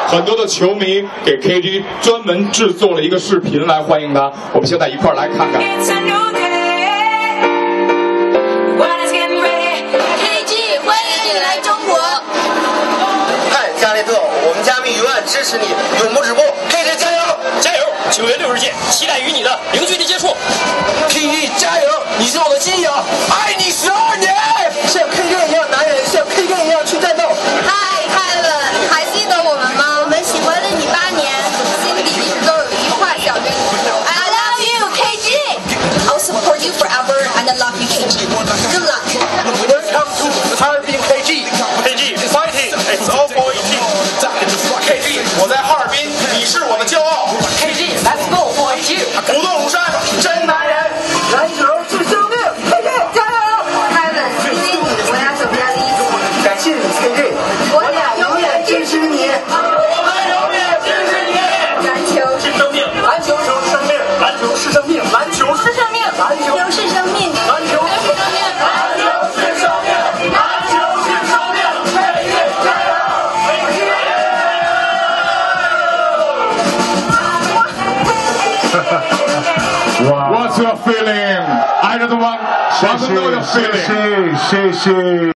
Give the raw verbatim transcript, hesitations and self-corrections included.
很多的球迷给 K G 专门制作了一个视频来欢迎他。我们现在一块儿来看看。 K G， 欢迎你来中国。 嗨，加内特，我们加密永远支持你，永不止步。K G 加油， 加油！九月六日见，期待与你的零距离接触。 K G 加油，你是我的信仰，爱你十二年。像 K G 一样男人，像 K G 一样去战斗。 嗨，泰文，还记得我们吗？我们喜欢了你八年，心底一直都有一句话想对你说 ：I love you, K G. I'll support you forever, and I love you, K G. Good luck. Welcome to Harbin, K G. K G fighting, it's all for you. K G， 我在哈尔滨，你是我的骄傲。 K G, let's go for you. 鼓动庐山，真男人。 篮球是生命 ，K G 加油！ 泰文，因为你，我俩手边的一起。 感谢你 ，K G， 我俩永远支持你。 我们永远支持你。 篮球是生命， 篮球是生命，篮球是生命，篮球是是生命， 篮球是生命， 篮球是生命， 篮球是生命，篮球是生命。K G 加油 What's your feeling? I don't want. 谢谢，谢谢，谢谢。